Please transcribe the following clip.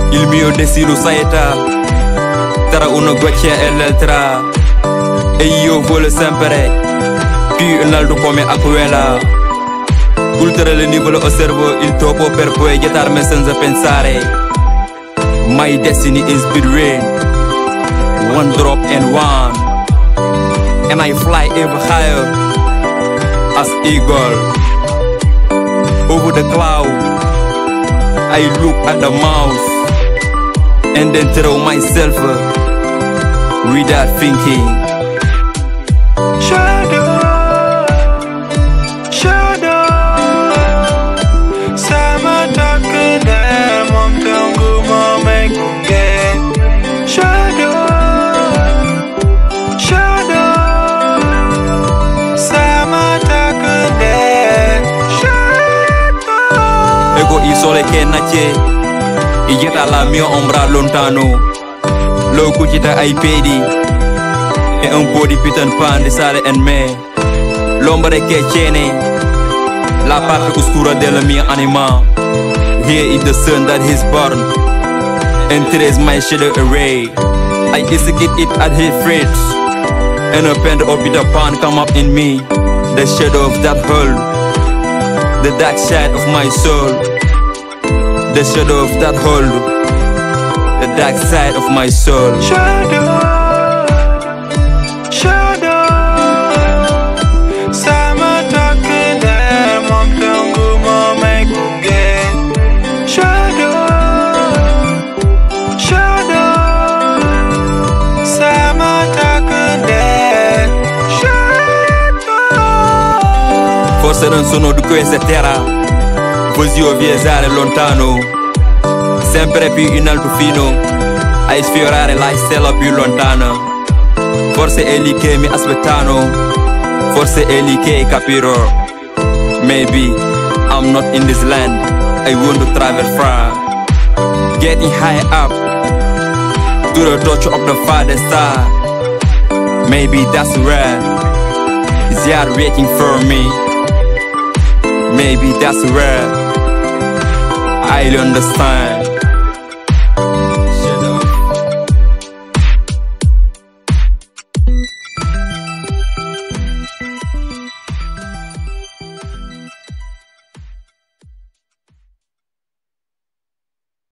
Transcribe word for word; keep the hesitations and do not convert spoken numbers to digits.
Il mio destino saeta tra una goccia e l'altra, e io voglio sempre più in alto come acquella. Oltre il livello osservo il topo per poi gettarmi senza pensare. My destiny is between one drop and one, and I fly ever higher as eagle. Over the cloud I look at the mouse and then throw myself without thinking. Shadow, shadow, sama takde mom tunggu momeng kunge. Shadow, shadow, sama takde. Shadow. Ego il sole che nasce, i getta la mia ombra lontano. Lo cucita ai piedi e un po' di Peter Pan di sale en me. L'ombra che tiene la parte oscura della mia anima. Here is the sun that is born, and today is my shadow array. I execute it at his feet, and a pen of Peter Pan come up in me. The shadow of that hole, the dark side of my soul. The shadow of that hole, the dark side of my soul. Shadow, shadow, sama takde mom tunggu momeng kunge. Shadow, shadow, sama takde. Shadow. Forse non sono di questa terra, così io viaggiare lontano, sempre più in alto fino, a sfiorare la stella più lontana. Forse è lì che mi aspettano, forse è lì che capirò. Maybe I'm not in this land, I want to travel far, getting high up to the touch of the farthest star. Maybe that's where they are waiting for me. Maybe that's where I understand.